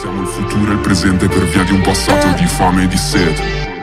Siamo il futuro e il presente per via di un passato di fame e di sete.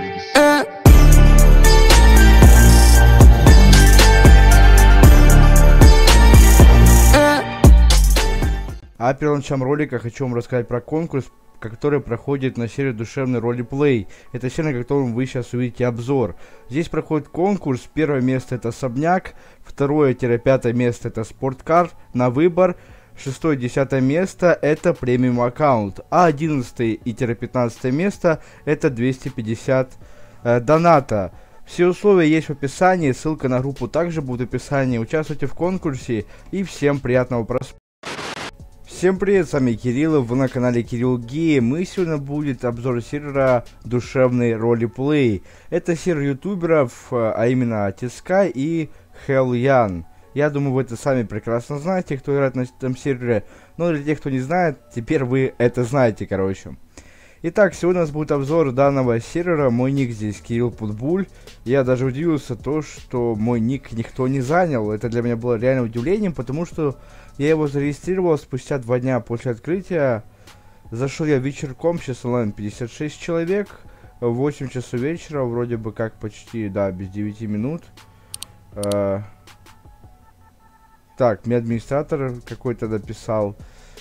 А перед началом ролика хочу вам рассказать про конкурс, который проходит на сервере Душевный Ролеплей. Это сервер, на котором вы сейчас увидите обзор. Здесь проходит конкурс. Первое место это особняк, второе-пятое место это спорткар на выбор, 6-10 место это премиум аккаунт, а 11-15 место это 250 доната. Все условия есть в описании, ссылка на группу также будет в описании. Участвуйте в конкурсе и всем приятного просмотра. Всем привет, с вами Кирилл, вы на канале Кирилл Гейм, и сегодня будет обзор сервера Душевный Ролеплей. Это сервер ютуберов, а именно Тиска и Хелльян. Я думаю, вы это сами прекрасно знаете, кто играет на этом сервере, но для тех, кто не знает, теперь вы это знаете, короче. Итак, сегодня у нас будет обзор данного сервера, мой ник здесь Кирилл Путбуль. Я даже удивился то, что мой ник никто не занял, это для меня было реально удивлением, потому что я его зарегистрировал спустя 2 дня после открытия. Зашел я вечерком, сейчас онлайн 56 человек, в 8 часов вечера, вроде бы как почти, да, без 9 минут. Так, мне администратор какой-то написал,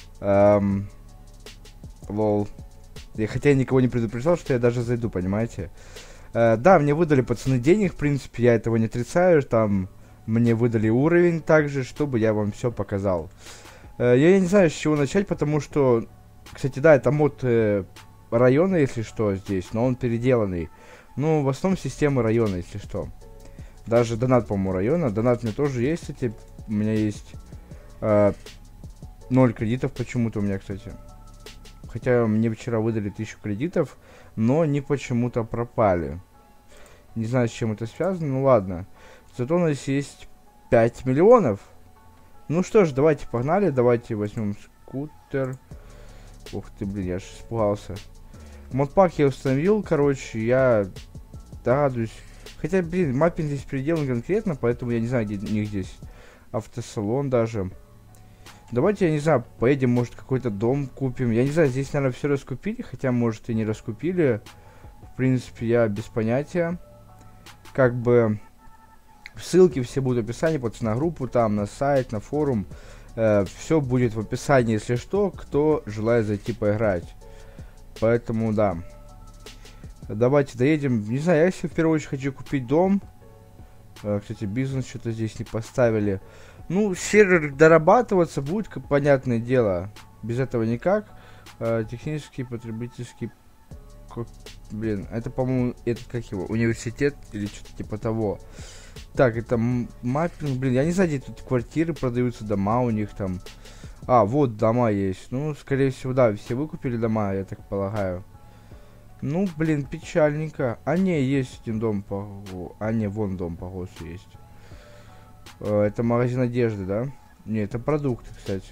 лол. Хотя я никого не предупреждал, что я даже зайду, понимаете. Да, мне выдали пацаны денег, в принципе, я этого не отрицаю, там мне выдали уровень также, чтобы я вам все показал. Я не знаю, с чего начать, потому что, кстати, да, это мод района, если что, здесь, но он переделанный. Ну, в основном системы района, если что. Даже донат, по-моему, района. Донат у меня тоже есть, кстати. У меня есть 0 кредитов почему-то у меня, кстати. Хотя мне вчера выдали 1000 кредитов, но они почему-то пропали. Не знаю, с чем это связано, ну ладно. Зато у нас есть 5 миллионов. Ну что ж, давайте погнали, давайте возьмем скутер. Ух ты, блин, я аж испугался. Модпак я установил, короче, я догадываюсь. Хотя, блин, маппинг здесь переделан конкретно, поэтому я не знаю, где у них здесь автосалон даже. Давайте, я не знаю, поедем, может, какой-то дом купим. Я не знаю, здесь, наверное, все раскупили, хотя, может, и не раскупили. В принципе, я без понятия. Как бы ссылки все будут в описании, на группу, там, на сайт, на форум. Все будет в описании, если что, кто желает зайти поиграть. Поэтому, да. Давайте доедем. Не знаю, я если в первую очередь хочу купить дом. Кстати, бизнес что-то здесь не поставили. Ну, сервер дорабатываться будет, как понятное дело. Без этого никак. Технический, потребительский... Блин, это, по-моему, это как его? Университет или что-то типа того. Так, это маппинг. Блин, я не знаю, где тут квартиры продаются, дома у них там. А, вот дома есть. Ну, скорее всего, да, все выкупили дома, я так полагаю. Ну, блин, печальненько. А не, есть один дом по... А не, вон дом по ГОСу есть. Это магазин одежды, да? Не, это продукты, кстати.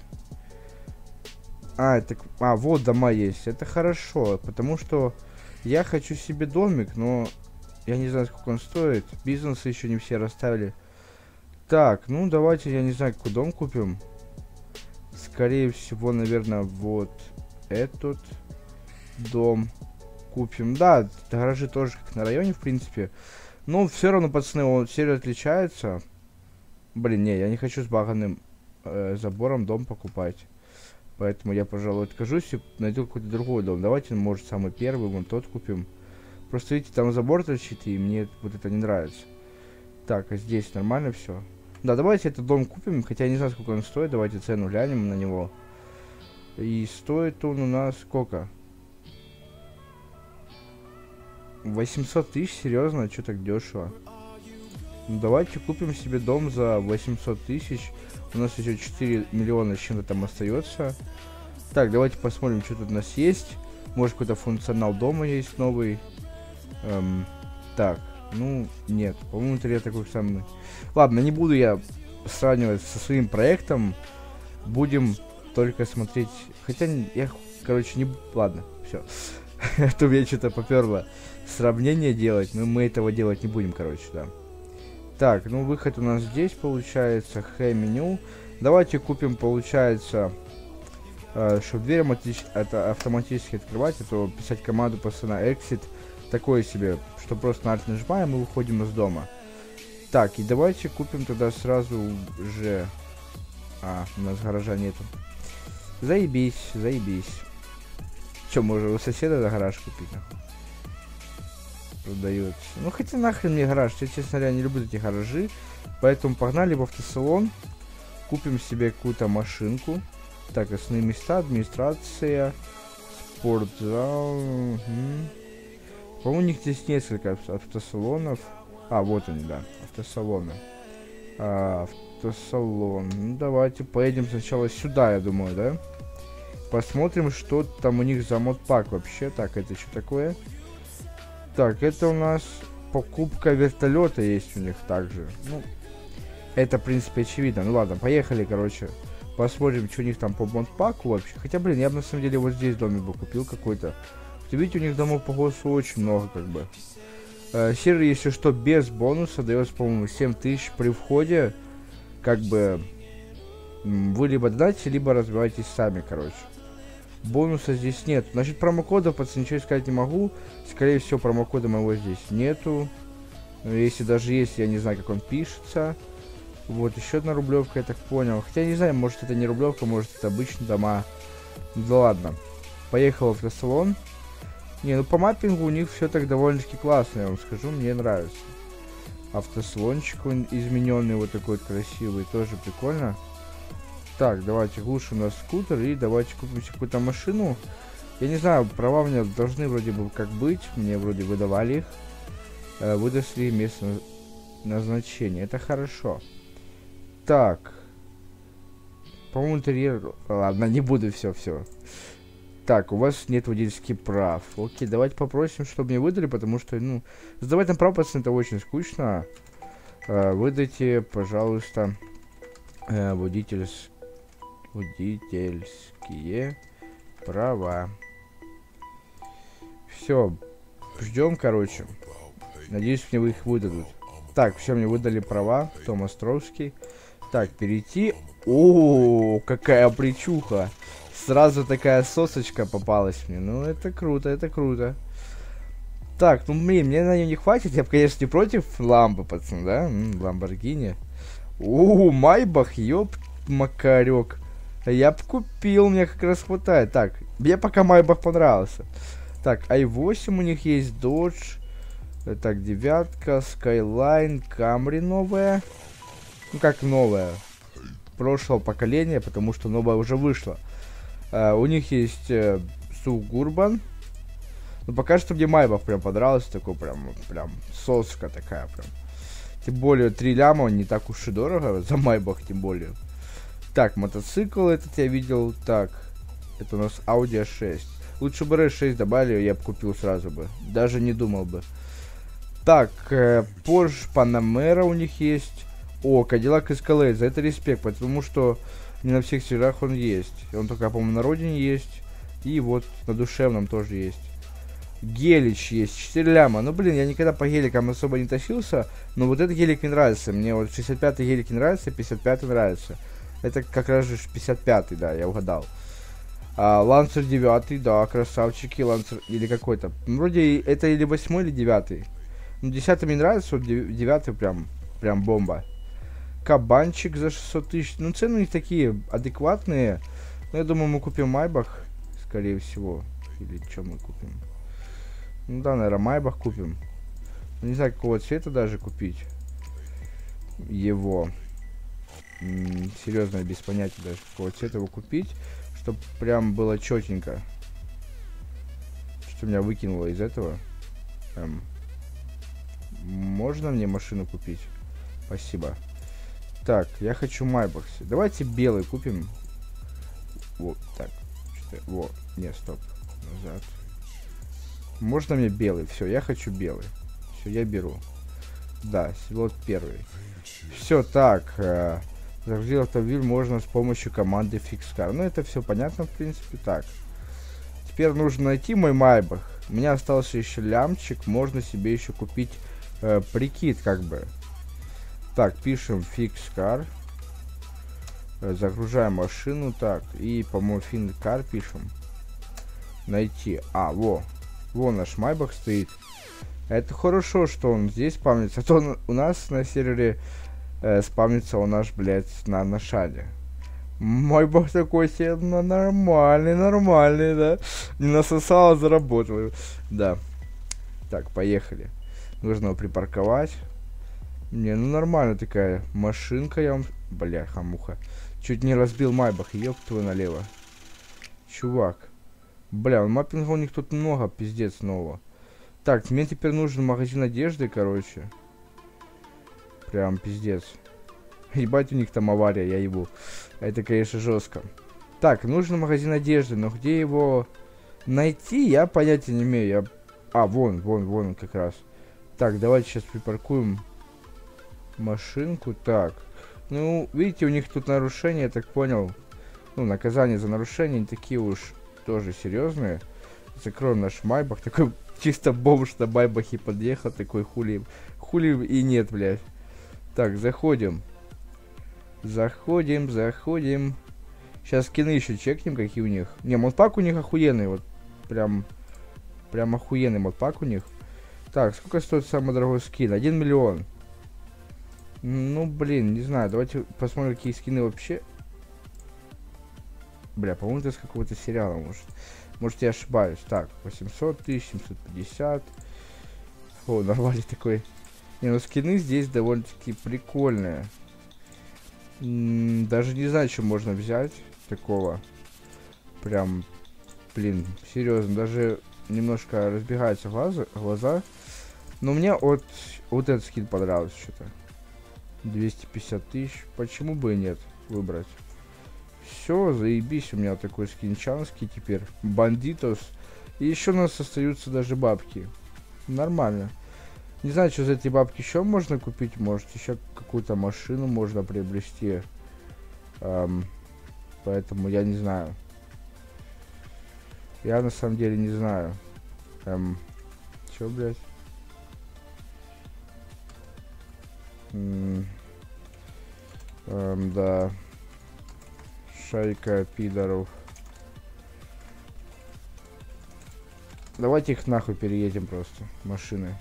Это... вот дома есть. Это хорошо, потому что я хочу себе домик, но я не знаю, сколько он стоит. Бизнесы еще не все расставили. Так, ну давайте, я не знаю, какой дом купим. Скорее всего, наверное, вот этот дом купим. Да, гаражи тоже как на районе, в принципе. Но все равно, пацаны, он сервер отличается. Блин, не, я не хочу с баганным забором дом покупать. Поэтому я, пожалуй, откажусь и найду какой-то другой дом. Давайте, может, самый первый, вон тот купим. Просто, видите, там забор торчит, и мне вот это не нравится. Так, а здесь нормально все. Да, давайте этот дом купим, хотя я не знаю, сколько он стоит. Давайте цену глянем на него. И стоит он у нас сколько? 800 тысяч, серьезно, что так дешево? Ну, давайте купим себе дом за 800 тысяч. У нас еще 4 миллиона с чем-то там остается. Так, давайте посмотрим, что тут у нас есть. Может, какой-то функционал дома есть новый. Так, ну, нет. По-моему, я такой самый. Ладно, не буду я сравнивать со своим проектом. Будем только смотреть. Хотя, я, короче, не... Ладно, все. Это у меня что-то поперло. Сравнение делать, но мы этого делать не будем, короче, да. Так, ну выход у нас здесь получается, меню. Давайте купим, получается, чтобы дверь это автоматически открывать, а то писать команду постоянно exit, такое себе, что просто на alt нажимаем и выходим из дома. Так, и давайте купим тогда сразу же... у нас гаража нету. Заебись, заебись. Че, можно у соседа гараж купить, нахуй? Продается. Ну, хотя нахрен мне гараж. Я, честно говоря, не люблю эти гаражи. Поэтому погнали в автосалон. Купим себе какую-то машинку. Так, основные места, администрация, спортзал. По-моему, у них здесь несколько автосалонов. Вот они, да, автосалоны. Автосалон. Ну, давайте поедем сначала сюда, я думаю, да? Посмотрим, что там у них за модпак вообще. Так, это что такое? Так, это у нас покупка вертолета есть у них также. Ну, это, в принципе, очевидно. Ну, ладно, поехали, короче. Посмотрим, что у них там по модпаку вообще. Хотя, блин, я бы, на самом деле, вот здесь домик бы купил какой-то. Видите, у них домов по ГОСу очень много, как бы. Сервер, если что, без бонуса дается, по-моему, 7000 при входе. Как бы вы либо донатите, либо разбиваетесь сами, короче. Бонуса здесь нет. Значит, промокода, пацаны, ничего сказать не могу. Скорее всего, промокода моего здесь нету. Но если даже есть, я не знаю, как он пишется. Вот, еще одна рублевка, я так понял. Хотя, я не знаю, может, это не рублевка, может, это обычные дома. Да ладно. Поехал в автосалон. Не, ну по маппингу у них все так довольно-таки классно, я вам скажу, мне нравится. Автосалончик он измененный, вот такой вот красивый, тоже прикольно. Так, давайте глушим у нас скутер и давайте купим какую-то машину. Я не знаю, права у меня должны вроде бы как быть, мне вроде выдавали их. Выдасли место назначения, это хорошо. Так. По-моему, интерьер... Ладно, не буду, все. Так, у вас нет водительских прав. Окей, давайте попросим, чтобы мне выдали, потому что, ну, сдавать на прав, пацаны, это очень скучно. Выдайте, пожалуйста, водительские права. Все, ждем, короче. Надеюсь, мне их выдадут. Так, все, мне выдали права. Том Островский. Так, перейти. О, какая причуха. Сразу такая сосочка попалась мне. Ну, это круто, это круто. Так, ну, блин, мне на нее не хватит. Я бы, конечно, не против ламбы, пацан, да? Ламборгини. О, Майбах, ёп, макарек. Я бы купил, мне как раз хватает. Так, мне пока Майбах понравился. Так, i8 у них есть, Dodge. Так, девятка, Skyline, Camry новая. Ну, как новая? Прошлого поколения, потому что новая уже вышла. У них есть Suburban. Но пока что мне Майбах прям понравился. Такой прям соска такая прям. Тем более 3 ляма, не так уж и дорого. За Майбах тем более. Так, мотоцикл этот я видел. Так, это у нас Audi A6. Лучше бы RS6 добавили, я бы купил сразу бы. Даже не думал бы. Так, Porsche Panamera у них есть. О, Cadillac Escalade, за это респект, потому что не на всех серверах он есть. Он только, по-моему, на родине есть. И вот на душевном тоже есть. Гелич есть, 4 ляма. Ну, блин, я никогда по геликам особо не тащился. Но вот этот гелик мне нравится. Мне вот 65-й гелик не нравится, 55-й нравится. Это как раз же 55-й, да, я угадал. Лансер 9, да, красавчики. Лансер или какой-то. Вроде это или 8 или 9. Ну, 10 мне нравится, вот 9 прям бомба. Кабанчик за 600 тысяч. Ну, цены у них такие адекватные. Но я думаю, мы купим Майбах, скорее всего. Или что мы купим? Ну да, наверное, Майбах купим. Не знаю, какого цвета даже купить. Его. Серьезно, без понятия даже, какого цвета его купить. Чтобы прям было четенько. Что меня выкинуло из этого. Можно мне машину купить? Спасибо. Так, я хочу Майбах. Давайте белый купим. Вот, так. Вот, не, стоп. Назад. Можно мне белый? Все, я хочу белый. Все, я беру. Да, слот первый. Все, так. Загрузить автомобиль можно с помощью команды FixCar. Ну, это все понятно, в принципе. Так. Теперь нужно найти мой Майбах. У меня остался еще лямчик. Можно себе еще купить прикид, как бы. Так, пишем FixCar. Загружаем машину. Так, и, по-моему, find car пишем. Найти. Во наш Майбах стоит. Это хорошо, что он здесь спавнится. А то он у нас на сервере спавнится он наш, блядь, на шаде. Майбах такой себе, ну, нормальный, да. Не насосал, заработал. Да. Так, поехали. Нужно его припарковать. Не, ну нормально такая машинка, я вам... Бляха-муха. Чуть не разбил Майбах, ёб твою налево. Чувак. Бля, маппинга у них тут много, пиздец, нового. Так, мне теперь нужен магазин одежды, короче. Прям пиздец. Ебать, у них там авария, я ебу. Это, конечно, жестко. Так, нужен магазин одежды, но где его найти, я понятия не имею. Вон он как раз. Так, давайте сейчас припаркуем машинку. Так. Ну, видите, у них тут нарушения, я так понял. Ну, наказания за нарушения не такие уж тоже серьезные. Закроем наш Майбах. Такой чисто бомж на Майбахе подъехал. Такой хули и нет, блядь. Так, заходим. Заходим. Сейчас скины еще чекнем, какие у них. Не, модпак у них охуенный. Вот прям охуенный модпак у них. Так, сколько стоит самый дорогой скин? 1 миллион. Ну, блин, не знаю. Давайте посмотрим, какие скины вообще. Бля, по-моему, это с какого-то сериала, может. Может, я ошибаюсь. Так, 800 тысяч, 750. О, нормальный такой. Не, ну скины здесь довольно-таки прикольные. Даже не знаю, что можно взять такого. Прям, блин, серьезно. Даже немножко разбегаются глаза. Но мне вот этот скин понравился что-то. 250 тысяч. Почему бы и нет выбрать? Все, заебись, у меня такой скинчанский теперь. Бандитос. И еще у нас остаются даже бабки. Нормально. Не знаю, что за эти бабки еще можно купить. Может, еще какую-то машину можно приобрести. Поэтому я не знаю. Я на самом деле не знаю. Че, блядь? Да. Шайка пидоров. Давайте их нахуй переедем просто. Машины.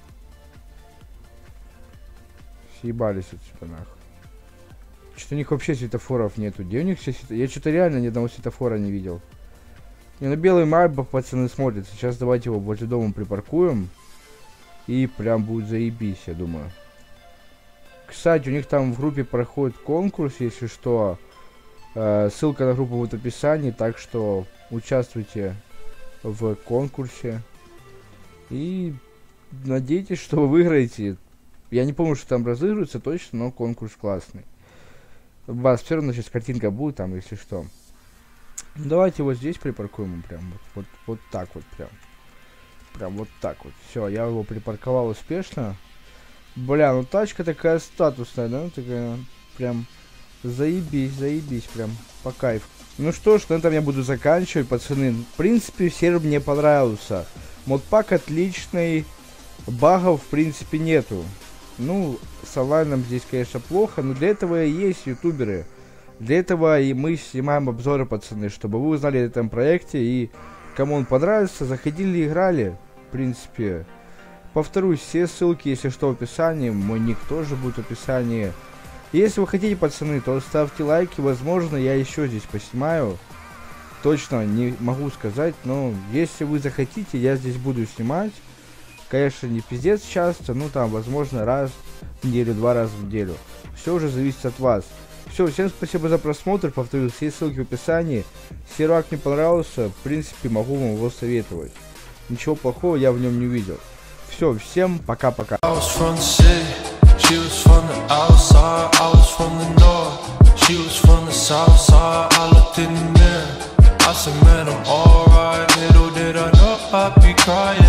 Съебались отсюда нахуй. Что-то у них вообще светофоров нету. Где у них все светофоры? Я что-то реально ни одного светофора не видел. Не, ну белый Майбах, пацаны, смотрят. Сейчас давайте его возле дома припаркуем. И прям будет заебись, я думаю. Кстати, у них там в группе проходит конкурс, если что. Ссылка на группу будет в описании, так что участвуйте в конкурсе. И надейтесь, что вы выиграете. Я не помню, что там разыгрывается точно, но конкурс классный. У вас все равно сейчас картинка будет там, если что. Давайте вот здесь припаркуем прям вот так вот прям. Прям вот так вот. Все, я его припарковал успешно. Бля, ну тачка такая статусная, да? Такая прям заебись, прям по кайфу. Ну что ж, на этом я буду заканчивать, пацаны. В принципе, сервер мне понравился. Модпак отличный. Багов, в принципе, нету. Ну, с онлайном здесь, конечно, плохо, но для этого и есть ютуберы. Для этого и мы снимаем обзоры, пацаны, чтобы вы узнали о этом проекте. И кому он понравится, заходили, играли. В принципе, повторюсь, все ссылки, если что, в описании. Мой ник тоже будет в описании. Если вы хотите, пацаны, то ставьте лайки. Возможно, я еще здесь поснимаю. Точно не могу сказать, но если вы захотите, я здесь буду снимать. Конечно, не пиздец часто, ну там, возможно, раз в неделю, 2 раза в неделю. Все уже зависит от вас. Все, всем спасибо за просмотр. Повторюсь, все ссылки в описании. Сервак мне понравился, в принципе, могу вам его советовать. Ничего плохого я в нем не увидел. Все, всем пока-пока. She was from the outside, I was from the north. She was from the south side, I looked in the mirror. I said, man, I'm alright. Little did I know I'd be crying.